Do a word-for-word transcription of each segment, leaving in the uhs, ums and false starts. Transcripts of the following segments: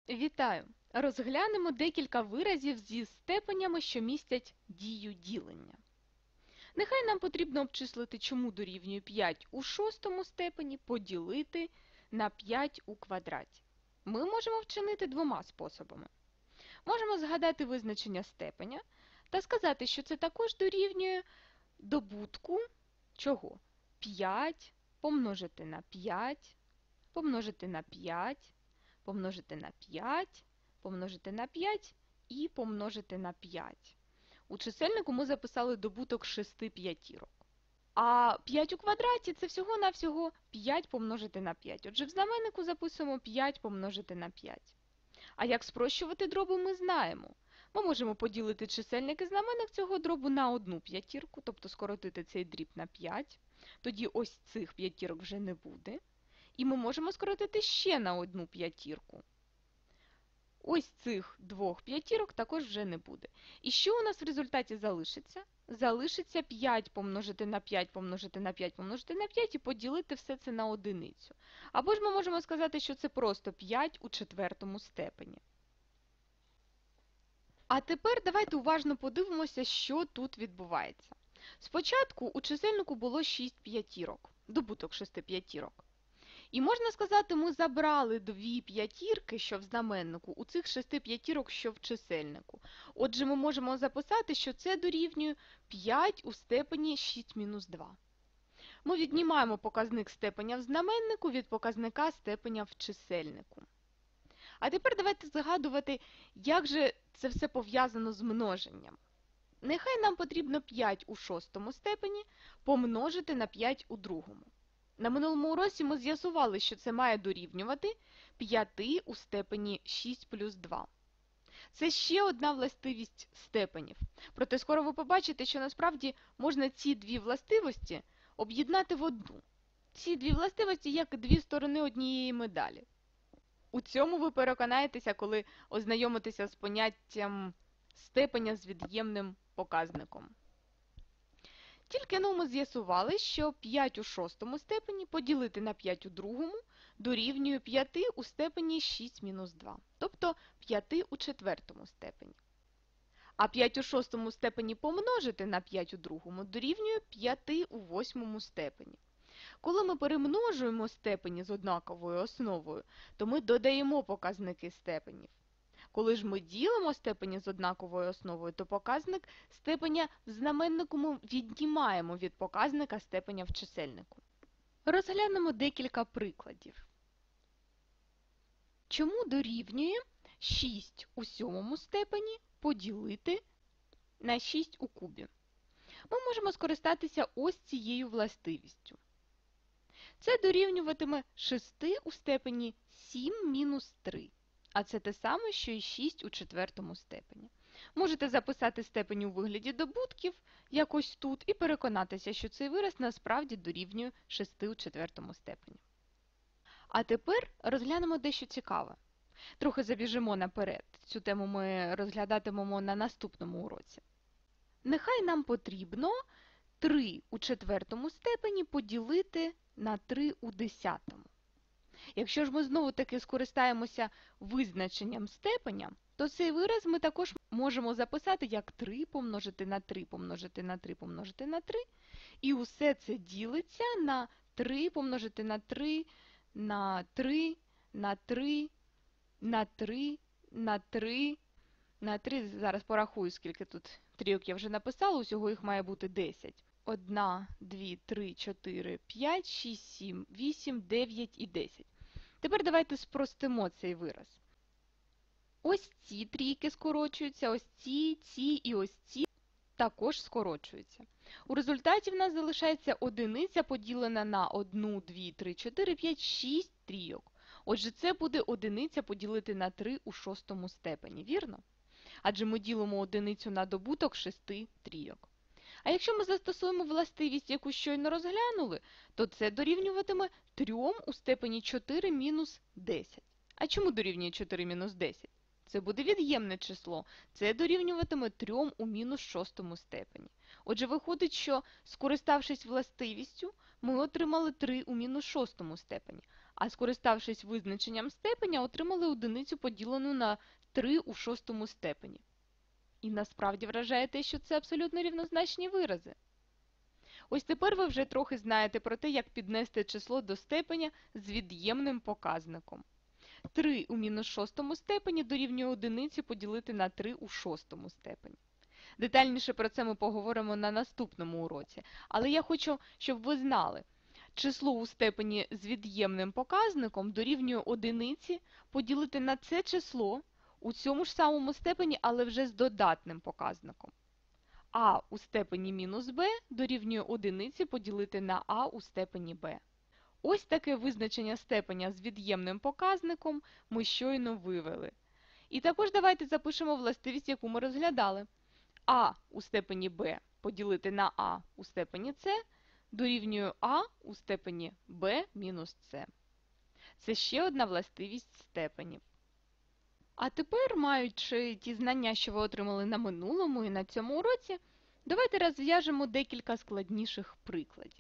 Вітаю! Розглянемо декілька виразів зі степенями, що містять дію ділення. Нехай нам потрібно обчислити, чому дорівнює п'ять у шостому степені поділити на п'ять у квадраті. Ми можемо вчинити двома способами. Можемо згадати визначення степеня та сказати, що це також дорівнює добутку чого? п'ять помножити на п'ять, помножити на п'ять, помножити на п'ять, помножити на п'ять і помножити на п'ять. У чисельнику ми записали добуток шести п'ятірок. А п'ять у квадраті – це всього-навсього п'ять помножити на п'ять. Отже, в знаменнику записуємо п'ять помножити на п'ять. А як спрощувати дроби, ми знаємо. Ми можемо поділити чисельник і знаменник цього дробу на одну п'ятірку, тобто скоротити цей дріб на п'ять. Тоді ось цих п'ятірок вже не буде. І ми можемо скоротити ще на одну п'ятірку. Ось цих двох п'ятірок також вже не буде. І що у нас в результаті залишиться? Залишиться п'ять помножити на п'ять помножити на п'ять помножити на п'ять і поділити все це на одиницю. Або ж ми можемо сказати, що це просто п'ять у четвертому степені. А тепер давайте уважно подивимося, що тут відбувається. Спочатку у чисельнику було шість п'ятірок, добуток шести п'ятірок. І можна сказати, ми забрали дві п'ятірки, що в знаменнику, у цих шести п'ятірок, що в чисельнику. Отже, ми можемо записати, що це дорівнює п'ять у степені шість мінус два. Ми віднімаємо показник степеня в знаменнику від показника степеня в чисельнику. А тепер давайте згадувати, як же це все пов'язано з множенням. Нехай нам потрібно п'ять у шостому степені помножити на п'ять у другому. На минулому уроці ми з'ясували, що це має дорівнювати п'ять у степені шість плюс два. Це ще одна властивість степенів. Проте скоро ви побачите, що насправді можна ці дві властивості об'єднати в одну. Ці дві властивості як дві сторони однієї медалі. У цьому ви переконаєтеся, коли ознайомитеся з поняттям степеня з від'ємним показником. Тільки ну ми з'ясували, що п'ять у шостому степені поділити на п'ять у другому дорівнює п'ять у степені шість мінус два, тобто п'ять у четвертому степені. А п'ять у шостому степені помножити на п'ять у другому дорівнює п'ять у восьмому степені. Коли ми перемножуємо степені з однаковою основою, то ми додаємо показники степенів. Коли ж ми ділимо степені з однаковою основою, то показник степеня в знаменнику ми віднімаємо від показника степеня в чисельнику. Розглянемо декілька прикладів. Чому дорівнює шість у сьомому степені поділити на шість у кубі? Ми можемо скористатися ось цією властивістю. Це дорівнюватиме шести у степені сім мінус три. А це те саме, що і шість у четвертому степені. Можете записати степень у вигляді добутків, якось тут, і переконатися, що цей вираз насправді дорівнює шести у четвертому степені. А тепер розглянемо дещо цікаве. Трохи забіжимо наперед. Цю тему ми розглядатимемо на наступному уроці. Нехай нам потрібно три у четвертому степені поділити на три у десятому. Якщо ж ми знову-таки скористаємося визначенням степеня, то цей вираз ми також можемо записати як три помножити на три помножити на три помножити на три. І усе це ділиться на три помножити на три, на три, на три, на три, на три, на три. Зараз порахую, скільки тут трійок я вже написала, усього їх має бути десять. один, два, три, чотири, п'ять, шість, сім, вісім, дев'ять і десять. Тепер давайте спростимо цей вираз. Ось ці трійки скорочуються, ось ці, ці і ось ці також скорочуються. У результаті в нас залишається одиниця поділена на один, два, три, чотири, п'ять, шість трійок. Отже, це буде одиниця поділити на три у шостому степені, вірно? Адже ми ділимо одиницю на добуток шести трійок. А якщо ми застосуємо властивість, яку щойно розглянули, то це дорівнюватиме три у степені чотири мінус десять. А чому дорівнює чотири мінус десять? Це буде від'ємне число. Це дорівнюватиме три у мінус шостому степені. Отже, виходить, що, скориставшись властивістю, ми отримали три у мінус шостому степені. А скориставшись визначенням степеня, отримали одиницю поділену на три у шостому степені. І насправді вражає те, що це абсолютно рівнозначні вирази. Ось тепер ви вже трохи знаєте про те, як піднести число до степеня з від'ємним показником. три у мінус шостому степені дорівнює одиниці поділити на три у шостому степені. Детальніше про це ми поговоримо на наступному уроці. Але я хочу, щоб ви знали, число у степені з від'ємним показником дорівнює одиниці поділити на це число у цьому ж самому степені, але вже з додатним показником. А у степені мінус b дорівнює одиниці поділити на а у степені b. Ось таке визначення степеня з від'ємним показником ми щойно вивели. І також давайте запишемо властивість, яку ми розглядали. А у степені b поділити на а у степені c дорівнює а у степені b мінус c. Це ще одна властивість степенів. А тепер, маючи ті знання, що ви отримали на минулому і на цьому уроці, давайте розв'яжемо декілька складніших прикладів.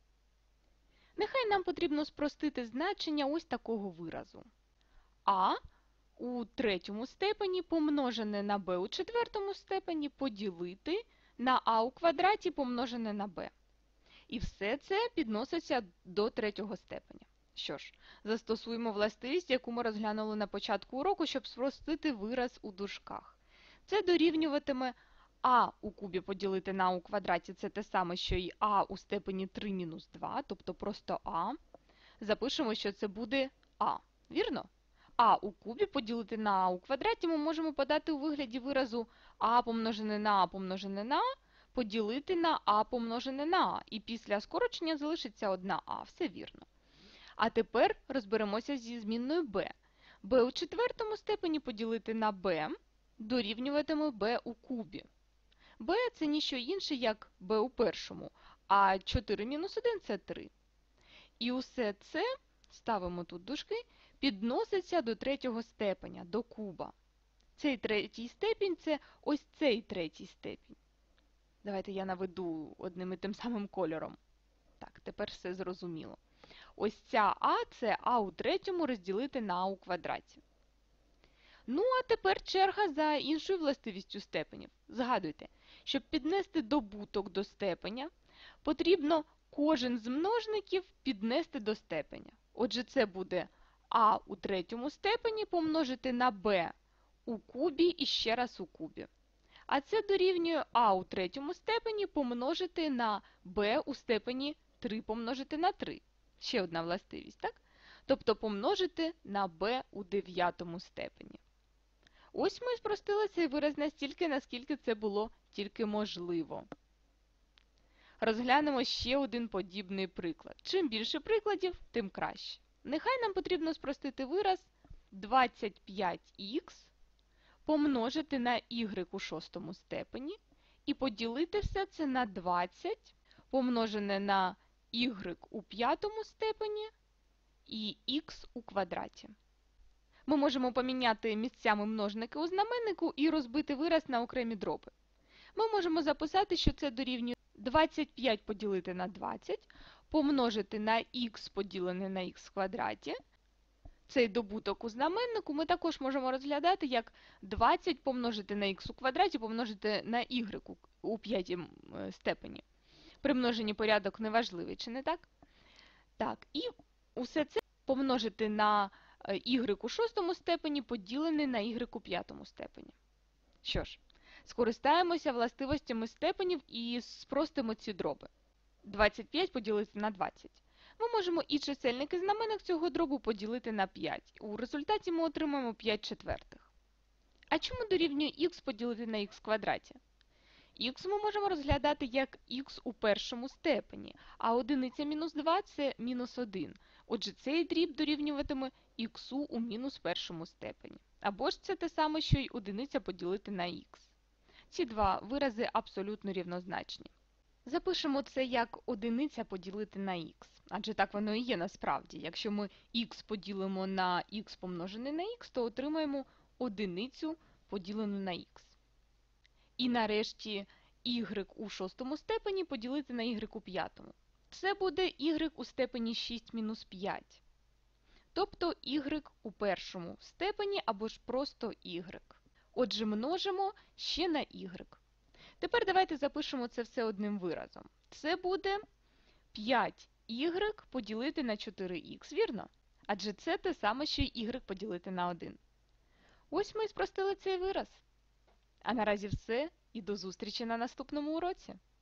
Нехай нам потрібно спростити значення ось такого виразу. А у третьому степені помножене на b у четвертому степені поділити на а у квадраті помножене на b. І все це підноситься до третього степеня. Що ж, застосуємо властивість, яку ми розглянули на початку уроку, щоб спростити вираз у дужках. Це дорівнюватиме а у кубі поділити на а у квадраті, це те саме, що і а у степені три мінус два, тобто просто а. Запишемо, що це буде а, вірно? А у кубі поділити на а у квадраті ми можемо подати у вигляді виразу а помножене на а помножене на а, поділити на а помножене на а. І після скорочення залишиться одна а, все вірно. А тепер розберемося зі змінною b. b у четвертому степені поділити на b дорівнюватиме b у кубі. b – це ніщо інше, як b у першому, а чотири мінус один – це три. І усе це, ставимо тут дужки, підноситься до третього степеня, до куба. Цей третій степінь – це ось цей третій степінь. Давайте я наведу одним і тим самим кольором. Так, тепер все зрозуміло. Ось ця а – це а у третьому розділити на а у квадраті. Ну, а тепер черга за іншою властивістю степенів. Згадуйте, щоб піднести добуток до степеня, потрібно кожен з множників піднести до степеня. Отже, це буде а у третьому степені помножити на b у кубі і ще раз у кубі. А це дорівнює а у третьому степені помножити на b у степені три помножити на три. Ще одна властивість, так? Тобто помножити на b у дев'ятому степені. Ось ми спростили цей вираз настільки, наскільки це було тільки можливо. Розглянемо ще один подібний приклад. Чим більше прикладів, тим краще. Нехай нам потрібно спростити вираз двадцять п'ять х помножити на y у шостому степені і поділити все це на двадцять помножене на y у п'ятому степені і х у квадраті. Ми можемо поміняти місцями множники у знаменнику і розбити вираз на окремі дроби. Ми можемо записати, що це дорівнює двадцять п'ять поділити на двадцять, помножити на х поділене на х в квадраті. Цей добуток у знаменнику ми також можемо розглядати як двадцять помножити на х у квадраті, помножити на y у п'ятому степені. При множенні порядок неважливий, чи не так? Так, і усе це помножити на y у шостому степені, поділене на y у п'ятому степені. Що ж, скористаємося властивостями степенів і спростимо ці дроби. двадцять п'ять поділити на двадцять. Ми можемо і чисельник, і знаменник цього дробу поділити на п'ять. У результаті ми отримаємо п'ять четвертих. А чому дорівнює х поділити на х в квадраті? Х ми можемо розглядати як х у першому степені, а одиниця мінус два – це мінус один. Отже, цей дріб дорівнюватиме х у мінус першому степені. Або ж це те саме, що й одиниця поділити на х. Ці два вирази абсолютно рівнозначні. Запишемо це як одиниця поділити на х. Адже так воно і є насправді. Якщо ми х поділимо на х помножене на х, то отримаємо одиницю поділену на х. І нарешті y у шостому степені поділити на y у п'ятому. Це буде y у степені шість мінус п'ять. тобто y у першому степені або ж просто y. Отже, множимо ще на y. Тепер давайте запишемо це все одним виразом. Це буде п'ять y поділити на чотири х, вірно? Адже це те саме, що й y поділити на один. Ось ми і спростили цей вираз. А наразі все, і до зустрічі на наступному уроці.